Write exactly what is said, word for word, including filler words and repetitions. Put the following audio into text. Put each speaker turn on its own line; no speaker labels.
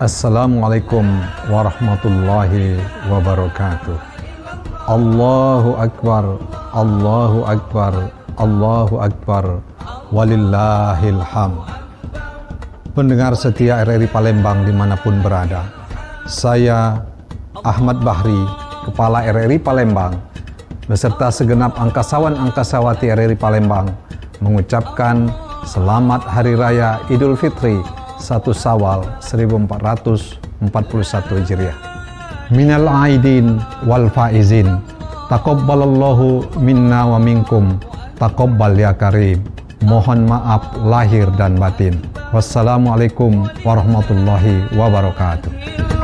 Assalamualaikum warahmatullahi wabarakatuh. Allahu Akbar, Allahu Akbar, Allahu Akbar, walillahil hamd. Pendengar setia R R I Palembang dimanapun berada, saya Ahmad Bahri, Kepala R R I Palembang, beserta segenap angkasawan-angkasawati R R I Palembang, mengucapkan selamat Hari Raya Idul Fitri satu Syawal seribu empat ratus empat puluh satu Hijriah. Minal aidin wal faizin, taqabbalallahu minna wa minkum, taqabbal ya karim. Mohon maaf lahir dan batin. Wassalamualaikum warahmatullahi wabarakatuh.